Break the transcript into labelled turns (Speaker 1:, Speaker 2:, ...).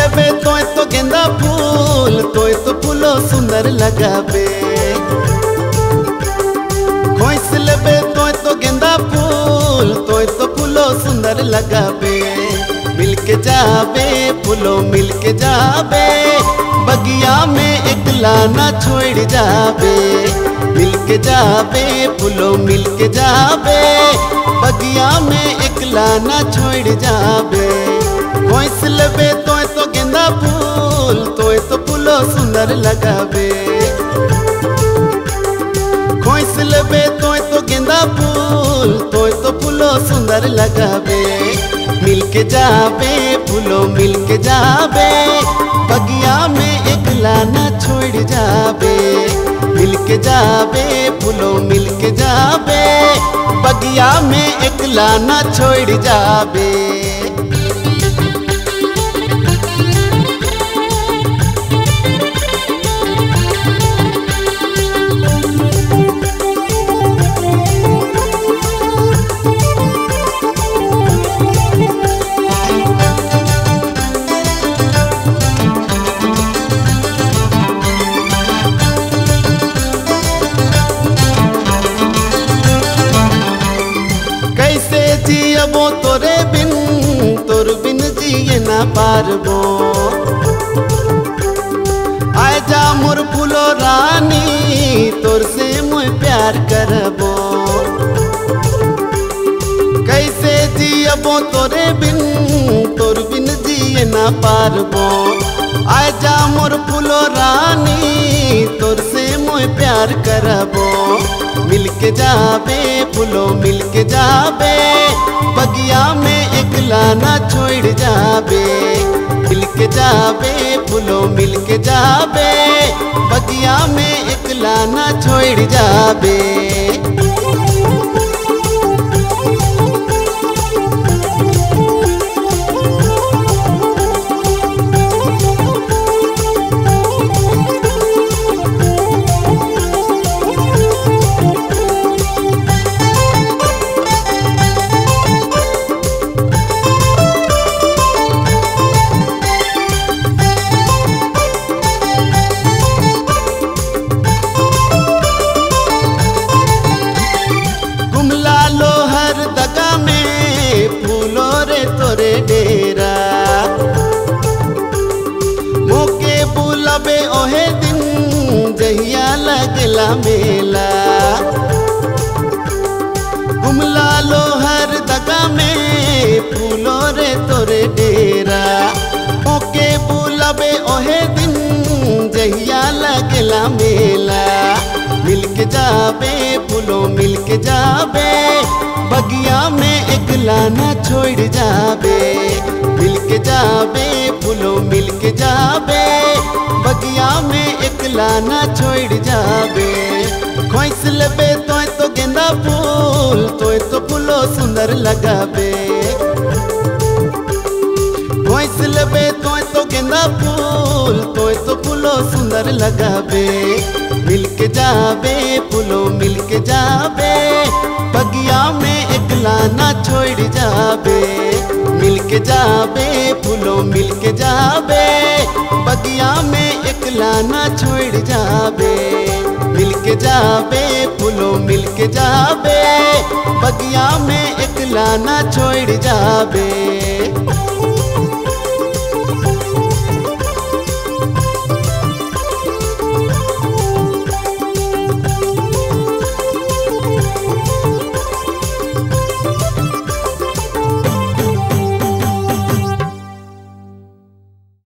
Speaker 1: लेबे तो गेंदा फूल तो फूलो सुंदर लगाबे। खोइस लेबे तो गेंदा फूल तो फूलो सुंदर लगाबे। मिलके जाबे फूलो मिलके जाबे, बगिया में एकला ना छोड़ जाबे। मिलके जाबे फूलो मिलके जाबे, बगिया में एकला ना छोड़ जाबे। खोइस लेबे तो गेंदा फूल तो फूलो सुंदर लगाबे। खोइस लेबे तो गेंदा फूल तो फूलो सुंदर लगाबे। मिलके जाबे फूलो मिलके जाबे, बगिया में एकला ना छोड़ जाबे। मिलके जाबे फूलो मिलके जाबे, बगिया में एकला ना छोड़ जाबे। कैसे जियबो तोरे बिन, तोर बिन जिए ना पारबो। आय जा मोर फूलो रानी, तोर से मुझ प्यार करबो। कैसे जियबो तोरे बिन, तोर बिन जिए ना पारबो। आय जा मोर फूलो रानी, तोर से मुझ प्यार करबो। मिलके जाबे फूलो मिलके जाबे, बगिया में एकला ना छोड़ जाबे। मिलके जाबे फूलो मिलके जाबे, बगिया में एकला ना छोड़ जाबे। तोरे डेरा मोके बुलाबे ओहे दिन, जहिया लगला मेला। घुमला लो हर दगा में, फूलो रे तोरे डेरा। मोके बुलाबे ओहे दिन, जहिया लगला मेला। मिलके जाबे फूलो मिलके जाबे, बगिया में एकला ना छोड़ जाबे। मिलके जाबे फूलो मिलके जाबे, बगिया में एकला ना छोड़ जाबे। खोइस लेबे तो गेंदा फूल तो फूलो सुंदर लगाबे। खोइस लेबे तो गेंदा फूल तो फूलो सुंदर लगाबे। मिलके जाबे फूलो मिलके जाबे, बगिया में एकला ना छोड़ जाबे। मिलके जाबे फूलो मिलके जाबे, बगिया में एकला ना छोड़ जाबे। मिलके जाबे फूलो मिलके जाबे, बगिया में एकला ना छोड़ जाबे।